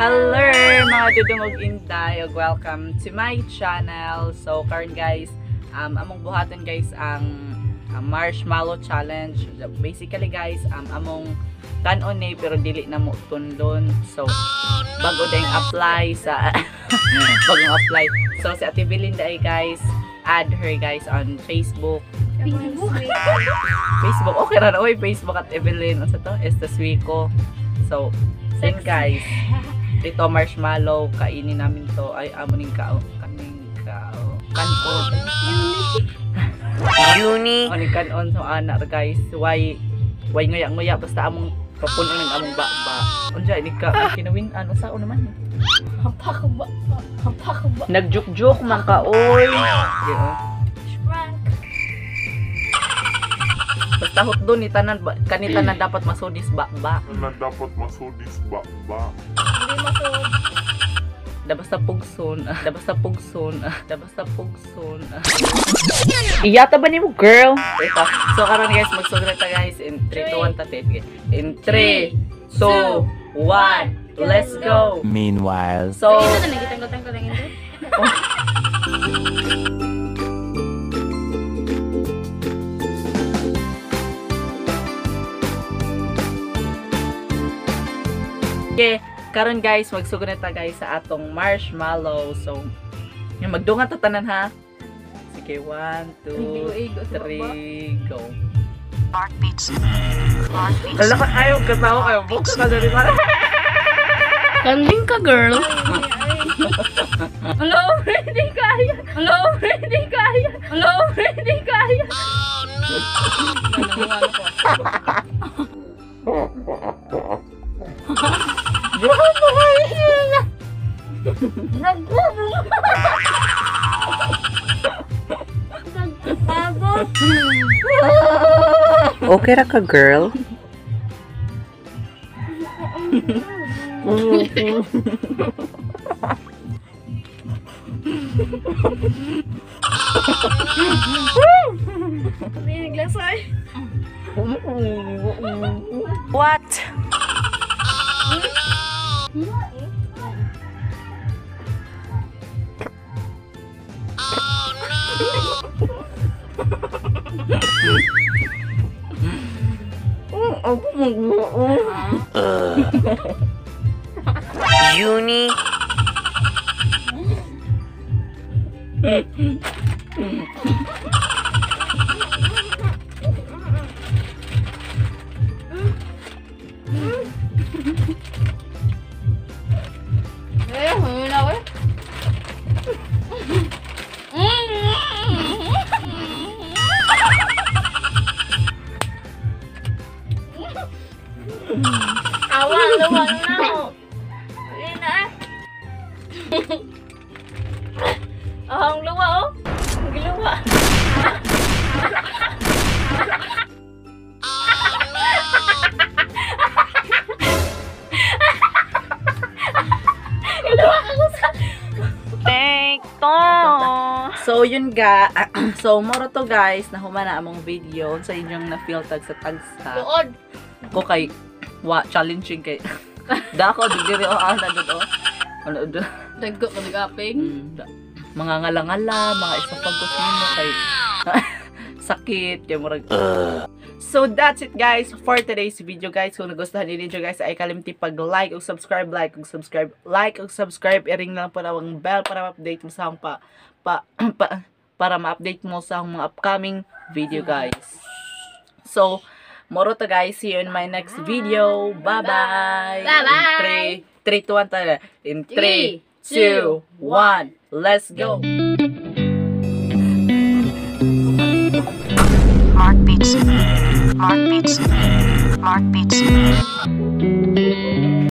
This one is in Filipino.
Hello mga dudungog inday, welcome to my channel. So karon guys, among buhaton guys ang marshmallow challenge. Basically guys, among kanon ni pero dili na mo tundon. So bago ding apply sa bagong apply. So si Ate Belinda ay guys, add her guys on Facebook. Facebook, okay ra na oy, Facebook at Evelyn. Ano to? Estas Wico. So then guys, dito marshmallow, kainin namin to. Ay, amuning kao. Kaning kao. Kanon. Uni. Kaning kanon so anak guys. Why nguya basta among papuno ng among ba. Unsa ini ka kinawin ano sao naman. Hampak ba? Nagjuk-juk man ka oy. Basta hot doon kanita na dapat masudis ba. Na dapat masudis ba. Hindi masud. Basta pugson. Iyata ba nimo girl? So karon guys magsugod ta guys in 3 2 1 tatit. In 3 2 1 let's go. Meanwhile. So Ito na nagitanggal-tanggal lang ito. Okay, karon guys magsugod na ta guys sa atong marshmallow. So yung magdungan ta tanan ha. Sige, 1 2 3 go. Heartbeats. Wala ka ayaw katawa kayo. Box ka na rin. Landing ka, girl. Hello, hindi kaya. Okay ra ka girl? Naglasay. What? Uni. Awang luwang na. Hindi na. Ang luwa oh. Ang giluwa. Giluwa ako sa. Take to. So yun ga. So moro to guys na humana among video sa inyong na-feel tag sa tagsa. Buod. Ko kay challenging kay dako diri o ana do. Ano do? Dagko ka nag-aping. Mga ngala-ngala, mga esophagus nimo kay sakit yung murag. So that's it guys for today's video guys. Kung nagustuhan ninyo guys ay kalimti pag-like ug subscribe, like ug subscribe, i-ring lang po ang bell para ma-update mo sa akong para ma-update mo sa akong mga upcoming video guys. So moro to guys, see you in my next video. Bye-bye. Bye-bye. 3 2 1 tayo. In 3 2 1 let's go. Heartbeats.